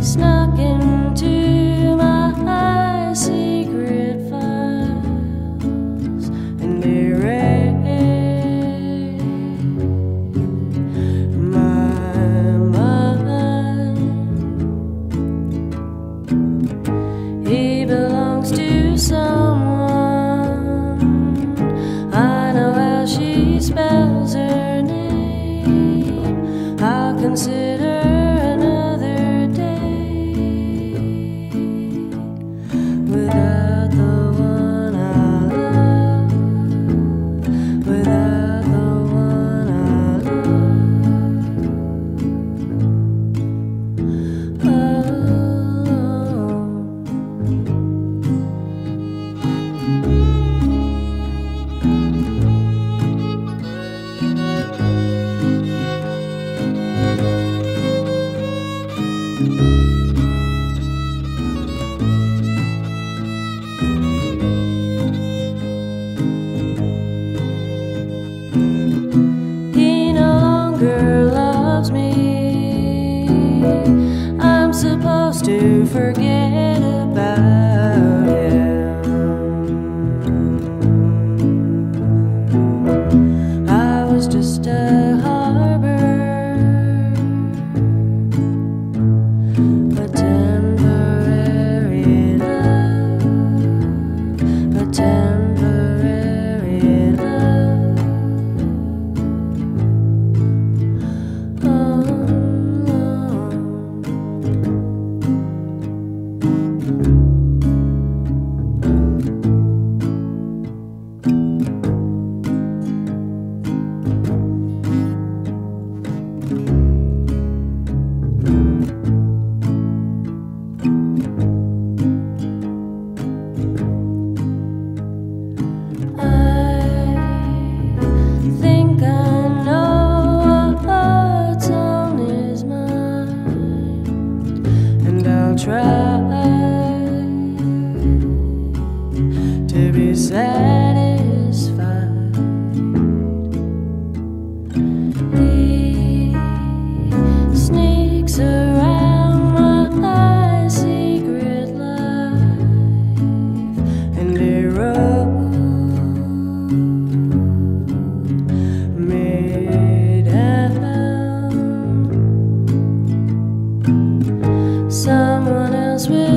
snuck into my secret files and erased my mind. He belongs to someone. I know how she spells her name. I'll consider another day without the one I love, without the one I love alone. He no longer loves me. I'm supposed to forget about him. I was just a harbor, a temporary love, a temporary love. I think I know what's on his mind, and I'll try to be satisfied. He sneaks around my secret life and erodes me down. Someone else will